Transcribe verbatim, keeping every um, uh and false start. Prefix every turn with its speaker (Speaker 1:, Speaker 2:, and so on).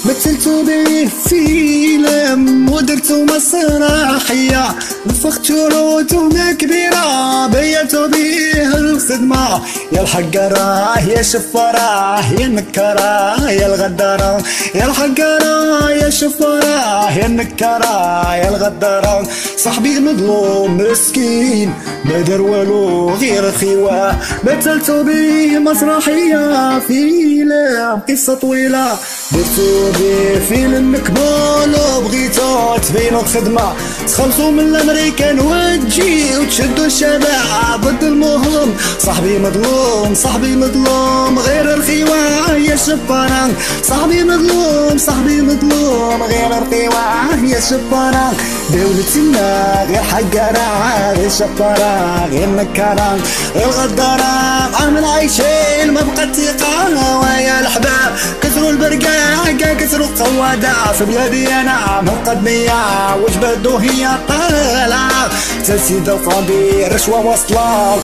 Speaker 1: مثلتو به فيلم ودرتو مسرحية، نفختو روتونا كبيرة بيتو به الخدمة. يا الحقرة يا شفرة يا النكرة يا الغدارة، يا الحقرة يا شفرة يا النكرة يا الغدارة. صاحبي مظلوم مسكين ما دار والو غير خيوة، مثلتو به مسرحية فيلم قصة طويلة، درتو به فيلم مكمول وبغيتو تبينو الخدمة. تخلصو من الامريكان وتجيو تشدو الشباب ضد المهم. صاحبي مظلوم صاحبي مظلوم غير الخيوة يا شفرة، صاحبي مظلوم صاحبي مظلوم غير الخيوة يا شفرة. دولتنا غير حقرة غير شفرة غير نكرة غير غدارة، عامل عايشين ما بقى ثقة. ويا الحباب كثروا البرقاقة كثروا القوادة، في بلادي انا مقدمية وجبدو هي طالعة، تسيد القبيل رشوة وصلة.